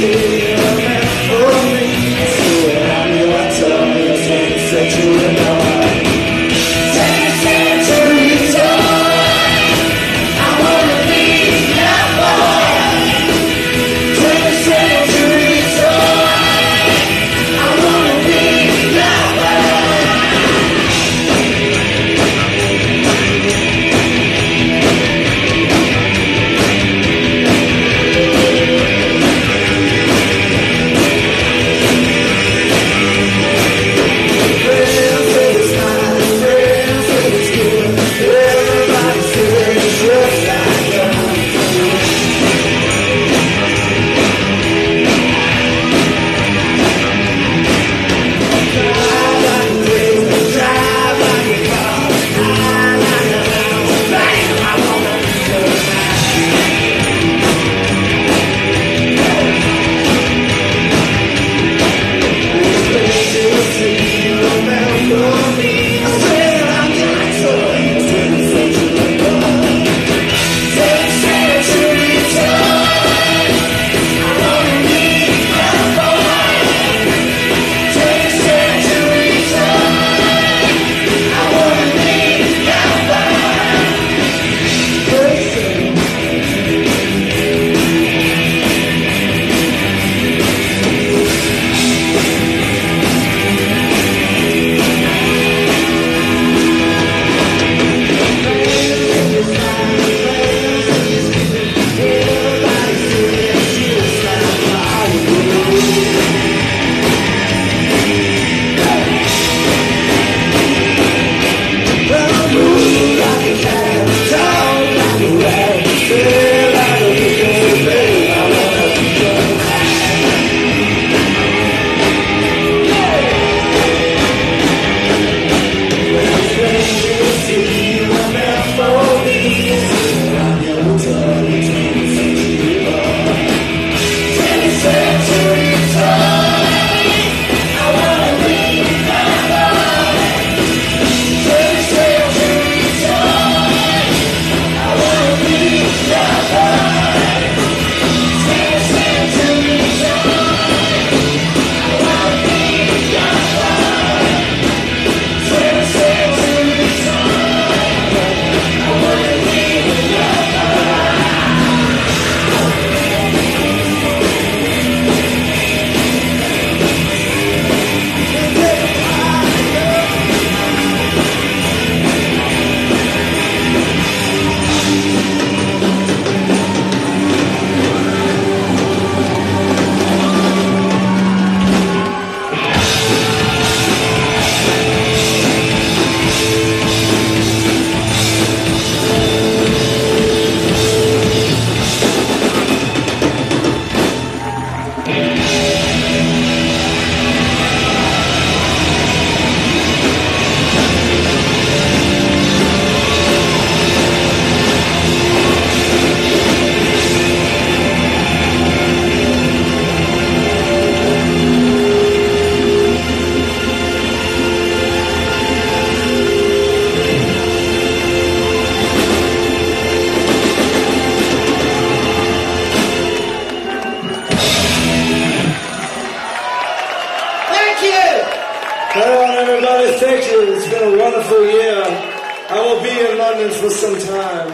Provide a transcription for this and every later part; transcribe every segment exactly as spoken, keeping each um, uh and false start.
Thank you. It's been a wonderful year. I will be in London for some time.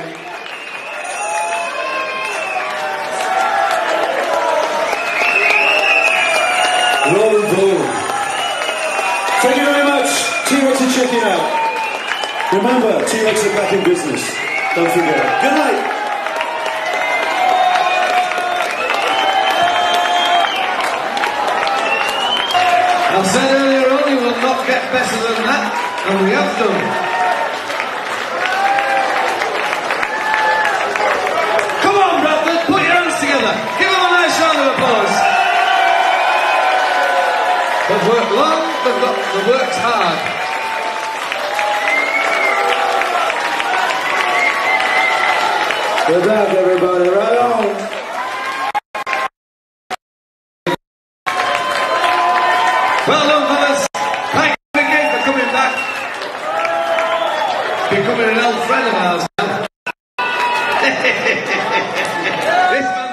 Rolan Bolan. Thank you very much. T-Rex are checking out. Remember, T-Rex are back in business. Don't forget. Good night. I said earlier on, you will not get better than that, and we have done. Come on, Bradford, put your hands together. Give them a nice round of applause. They've worked long, they've, got, they've worked hard. We're back, everybody. Right on. Well done, fellas. Thank you again for coming back. Becoming an old friend of ours now. This man